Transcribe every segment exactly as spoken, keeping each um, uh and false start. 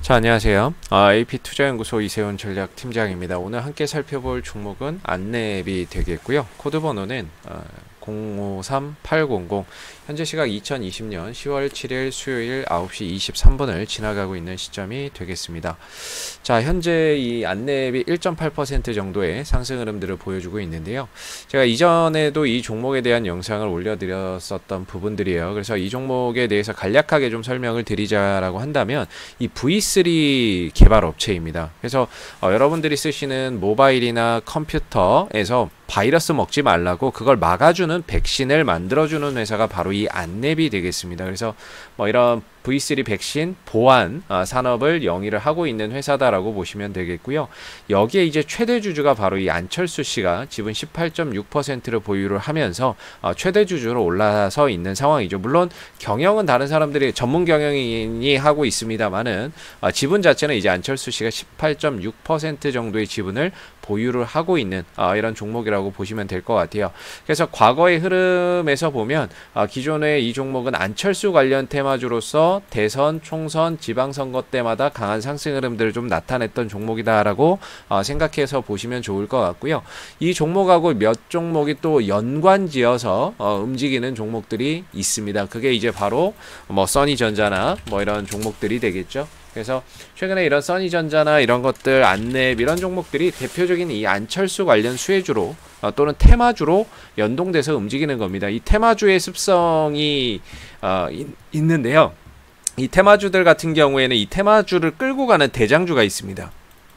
자, 안녕하세요. 아, 에이피투자연구소 이세훈 전략팀장입니다. 오늘 함께 살펴볼 종목은 안랩이 되겠고요. 코드 번호는 어, 공오삼 팔공공. 현재 시각 이천이십 년 시월 칠일 수요일 아홉 시 이십삼 분을 지나가고 있는 시점이 되겠습니다. 자, 현재 이 안랩이 일 점 팔 퍼센트 정도의 상승 흐름들을 보여주고 있는데요. 제가 이전에도 이 종목에 대한 영상을 올려드렸었던 부분들이에요. 그래서 이 종목에 대해서 간략하게 좀 설명을 드리자라고 한다면 이 브이 쓰리 개발 업체입니다. 그래서 어, 여러분들이 쓰시는 모바일이나 컴퓨터에서 바이러스 먹지 말라고 그걸 막아주는 백신을 만들어주는 회사가 바로 이 안랩이 되겠습니다. 그래서 뭐 이런 브이 쓰리 백신 보안 아, 산업을 영위를 하고 있는 회사다라고 보시면 되겠고요. 여기에 이제 최대 주주가 바로 이 안철수 씨가 지분 십팔 점 육 퍼센트를 보유를 하면서 아, 최대 주주로 올라서 있는 상황이죠. 물론 경영은 다른 사람들이 전문 경영인이 하고 있습니다만은 아, 지분 자체는 이제 안철수 씨가 십팔 점 육 퍼센트 정도의 지분을 보유를 하고 있는 아, 이런 종목이라고 보시면 될 것 같아요. 그래서 과거의 흐름에서 보면 아, 기존의 이 종목은 안철수 관련 테마주로서 대선, 총선, 지방선거 때마다 강한 상승 흐름들을 좀 나타냈던 종목이다라고 어, 생각해서 보시면 좋을 것 같고요. 이 종목하고 몇 종목이 또 연관지어서 어, 움직이는 종목들이 있습니다. 그게 이제 바로 뭐 써니전자나 뭐 이런 종목들이 되겠죠. 그래서 최근에 이런 써니전자나 이런 것들, 안랩 이런 종목들이 대표적인 이 안철수 관련 수혜주로 어, 또는 테마주로 연동돼서 움직이는 겁니다. 이 테마주의 습성이 어, 있, 있는데요. 이 테마주들 같은 경우에는 이 테마주를 끌고 가는 대장주가 있습니다.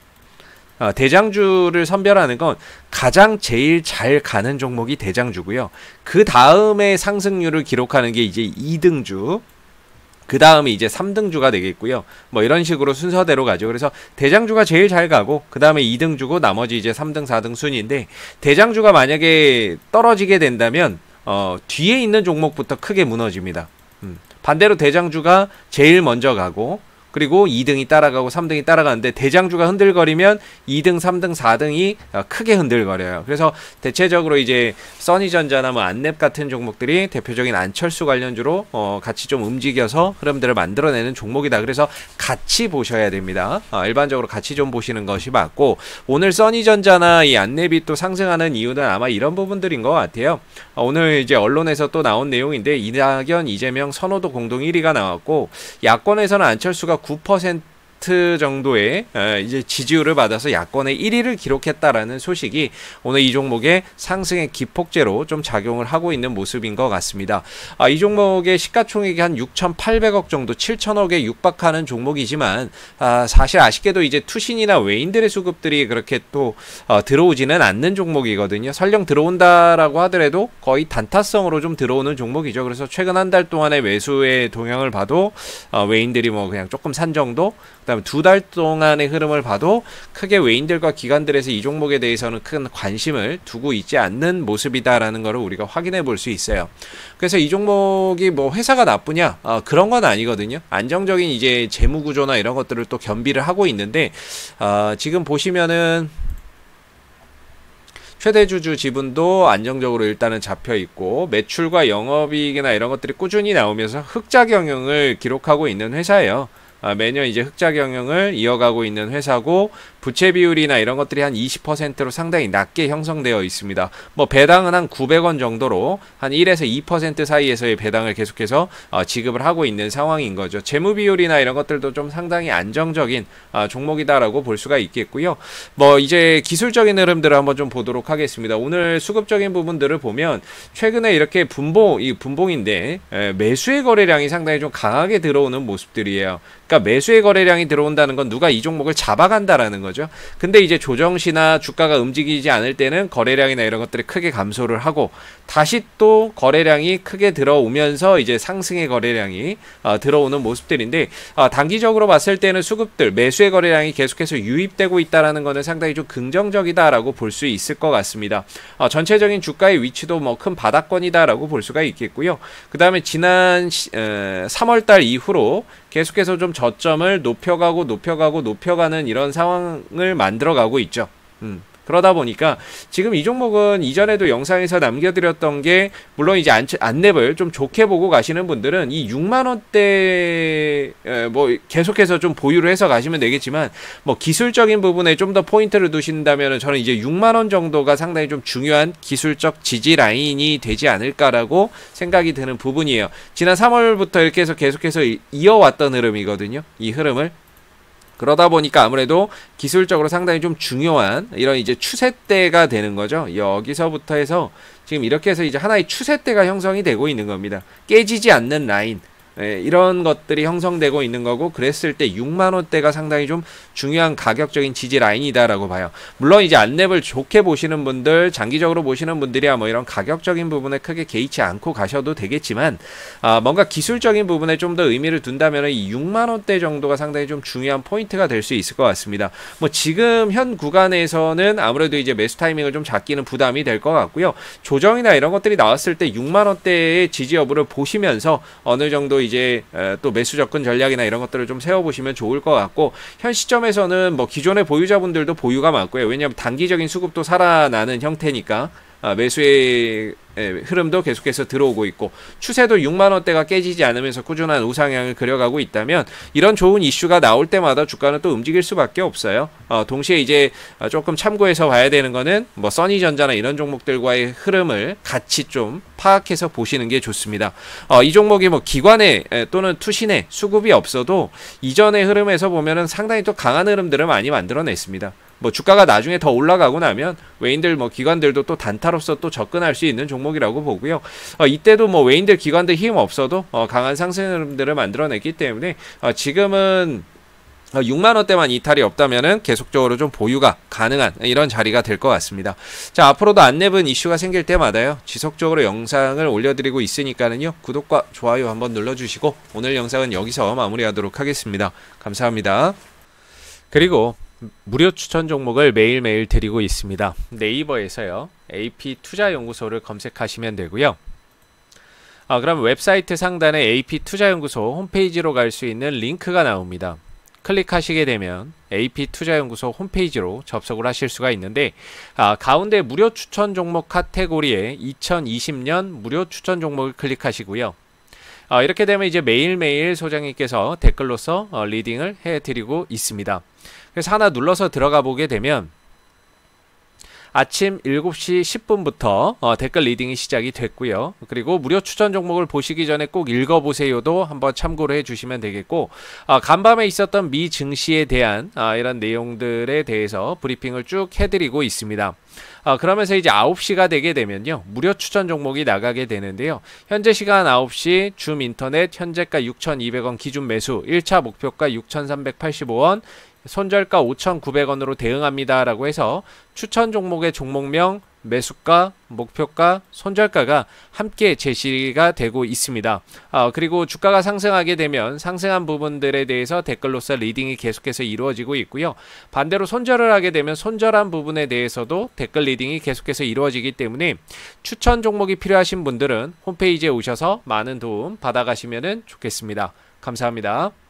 어, 대장주를 선별하는 건 가장 제일 잘 가는 종목이 대장주고요. 그 다음에 상승률을 기록하는 게 이제 이 등주. 그 다음에 이제 삼 등주가 되겠고요. 뭐 이런 식으로 순서대로 가죠. 그래서 대장주가 제일 잘 가고 그 다음에 이 등주고 나머지 이제 삼 등, 사 등 순인데 대장주가 만약에 떨어지게 된다면 어, 뒤에 있는 종목부터 크게 무너집니다. 음. 반대로 대장주가 제일 먼저 가고 그리고 이 등이 따라가고 삼 등이 따라가는데 대장주가 흔들거리면 이 등, 삼 등, 사 등이 크게 흔들거려요. 그래서 대체적으로 이제 써니전자나 뭐 안랩 같은 종목들이 대표적인 안철수 관련주로 어 같이 좀 움직여서 흐름들을 만들어내는 종목이다. 그래서 같이 보셔야 됩니다. 어 일반적으로 같이 좀 보시는 것이 맞고 오늘 써니전자나 이 안랩이 또 상승하는 이유는 아마 이런 부분들인 것 같아요. 어 오늘 이제 언론에서 또 나온 내용인데 이낙연, 이재명 선호도 공동 일 위가 나왔고 야권에서는 안철수가 구 퍼센트 정도의 이제 지지율을 받아서 야권의 일 위를 기록했다라는 소식이 오늘 이 종목의 상승의 기폭제로 좀 작용을 하고 있는 모습인 것 같습니다. 아, 이 종목의 시가총액이 한 육천팔백억 정도, 칠천억에 육박하는 종목이지만 아, 사실 아쉽게도 이제 투신이나 외인들의 수급들이 그렇게 또 어, 들어오지는 않는 종목이거든요. 설령 들어온다라고 하더라도 거의 단타성으로 좀 들어오는 종목이죠. 그래서 최근 한 달 동안의 매수의 동향을 봐도 어, 외인들이 뭐 그냥 조금 산 정도. 그다음에 두 달 동안의 흐름을 봐도 크게 외인들과 기관들에서 이 종목에 대해서는 큰 관심을 두고 있지 않는 모습이다라는 것을 우리가 확인해 볼 수 있어요. 그래서 이 종목이 뭐 회사가 나쁘냐? 어, 그런 건 아니거든요. 안정적인 이제 재무 구조나 이런 것들을 또 겸비를 하고 있는데 어, 지금 보시면은 최대 주주 지분도 안정적으로 일단은 잡혀 있고 매출과 영업이익이나 이런 것들이 꾸준히 나오면서 흑자 경영을 기록하고 있는 회사예요. 아, 매년 이제 흑자 경영을 이어가고 있는 회사고 부채 비율이나 이런 것들이 한 이십 퍼센트로 상당히 낮게 형성되어 있습니다. 뭐 배당은 한 구백 원 정도로 한 일에서 이 퍼센트 사이에서의 배당을 계속해서 어, 지급을 하고 있는 상황인 거죠. 재무 비율이나 이런 것들도 좀 상당히 안정적인 어, 종목이다라고 볼 수가 있겠고요. 뭐 이제 기술적인 흐름들을 한번 좀 보도록 하겠습니다. 오늘 수급적인 부분들을 보면 최근에 이렇게 분봉, 이 분봉인데 에, 매수의 거래량이 상당히 좀 강하게 들어오는 모습들이에요. 그러니까 매수의 거래량이 들어온다는 건 누가 이 종목을 잡아간다라는 거죠. 근데 이제 조정시나 주가가 움직이지 않을 때는 거래량이나 이런 것들이 크게 감소를 하고 다시 또 거래량이 크게 들어오면서 이제 상승의 거래량이 어, 들어오는 모습들인데 어, 단기적으로 봤을 때는 수급들 매수의 거래량이 계속해서 유입되고 있다라는 것은 상당히 좀 긍정적이다라고 볼 수 있을 것 같습니다. 어, 전체적인 주가의 위치도 뭐 큰 바닥권이다라고 볼 수가 있겠고요. 그 다음에 지난 어, 삼월달 이후로 계속해서 좀 저점을 높여가고 높여가고 높여가는 이런 상황을 만들어가고 있죠. 음. 그러다 보니까 지금 이 종목은 이전에도 영상에서 남겨드렸던 게 물론 이제 안, 안랩을 좀 좋게 보고 가시는 분들은 이 육만 원대 뭐 계속해서 좀 보유를 해서 가시면 되겠지만 뭐 기술적인 부분에 좀 더 포인트를 두신다면 저는 이제 육만 원 정도가 상당히 좀 중요한 기술적 지지 라인이 되지 않을까라고 생각이 드는 부분이에요. 지난 삼월부터 이렇게 해서 계속해서 이어왔던 흐름이거든요. 이 흐름을. 그러다 보니까 아무래도 기술적으로 상당히 좀 중요한 이런 이제 추세대가 되는 거죠. 여기서부터 해서 지금 이렇게 해서 이제 하나의 추세대가 형성이 되고 있는 겁니다. 깨지지 않는 라인. 예, 이런 것들이 형성되고 있는 거고, 그랬을 때 육만 원대가 상당히 좀 중요한 가격적인 지지 라인이다라고 봐요. 물론 이제 안랩을 좋게 보시는 분들, 장기적으로 보시는 분들이야 뭐 이런 가격적인 부분에 크게 개의치 않고 가셔도 되겠지만, 아, 뭔가 기술적인 부분에 좀 더 의미를 둔다면 이 육만 원대 정도가 상당히 좀 중요한 포인트가 될 수 있을 것 같습니다. 뭐 지금 현 구간에서는 아무래도 이제 매수 타이밍을 좀 잡기는 부담이 될 것 같고요. 조정이나 이런 것들이 나왔을 때 육만 원대의 지지 여부를 보시면서 어느 정도 이제 또 매수 접근 전략이나 이런 것들을 좀 세워보시면 좋을 것 같고, 현 시점에서는 뭐 기존의 보유자분들도 보유가 많고요. 왜냐하면 단기적인 수급도 살아나는 형태니까 매수의 흐름도 계속해서 들어오고 있고, 추세도 육만 원대가 깨지지 않으면서 꾸준한 우상향을 그려가고 있다면 이런 좋은 이슈가 나올 때마다 주가는 또 움직일 수밖에 없어요. 어, 동시에 이제 조금 참고해서 봐야 되는 거는 뭐 써니전자나 이런 종목들과의 흐름을 같이 좀 파악해서 보시는 게 좋습니다. 어, 이 종목이 뭐 기관에 또는 투신에 수급이 없어도 이전의 흐름에서 보면은 상당히 또 강한 흐름들을 많이 만들어냈습니다. 뭐 주가가 나중에 더 올라가고 나면 외인들 뭐 기관들도 또 단타로서 또 접근할 수 있는 종목이라고 보고요. 어, 이때도 뭐 외인들 기관들 힘 없어도 어, 강한 상승 흐름들을 만들어냈기 때문에 어, 지금은 육만 원대만 이탈이 없다면은 계속적으로 좀 보유가 가능한 이런 자리가 될 것 같습니다. 자, 앞으로도 안랩은 이슈가 생길 때마다요, 지속적으로 영상을 올려드리고 있으니까는요, 구독과 좋아요 한번 눌러주시고 오늘 영상은 여기서 마무리하도록 하겠습니다. 감사합니다. 그리고 무료 추천 종목을 매일매일 드리고 있습니다. 네이버에서요, 에이피투자연구소를 검색하시면 되고요. 아, 그럼 웹사이트 상단에 에이피투자연구소 홈페이지로 갈 수 있는 링크가 나옵니다. 클릭하시게 되면 에이피투자연구소 홈페이지로 접속을 하실 수가 있는데, 아, 가운데 무료 추천 종목 카테고리에 이천이십 년 무료 추천 종목을 클릭하시고요. 아, 이렇게 되면 이제 매일매일 소장님께서 댓글로서 어, 리딩을 해드리고 있습니다. 그래서 하나 눌러서 들어가 보게 되면 아침 일곱 시 십 분부터 어, 댓글 리딩이 시작이 됐고요. 그리고 무료 추천 종목을 보시기 전에 꼭 읽어보세요도 한번 참고를 해주시면 되겠고, 아, 간밤에 있었던 미 증시에 대한 아, 이런 내용들에 대해서 브리핑을 쭉 해드리고 있습니다. 아, 그러면서 이제 아홉 시가 되게 되면요, 무료 추천 종목이 나가게 되는데요. 현재 시간 아홉 시 줌 인터넷 현재가 육천이백 원 기준 매수, 일 차 목표가 육천삼백팔십오 원, 손절가 오천구백 원으로 대응합니다 라고 해서 추천 종목의 종목명, 매수가, 목표가, 손절가가 함께 제시가 되고 있습니다. 아, 그리고 주가가 상승하게 되면 상승한 부분들에 대해서 댓글로서 리딩이 계속해서 이루어지고 있고요. 반대로 손절을 하게 되면 손절한 부분에 대해서도 댓글 리딩이 계속해서 이루어지기 때문에 추천 종목이 필요하신 분들은 홈페이지에 오셔서 많은 도움 받아가시면 좋겠습니다. 감사합니다.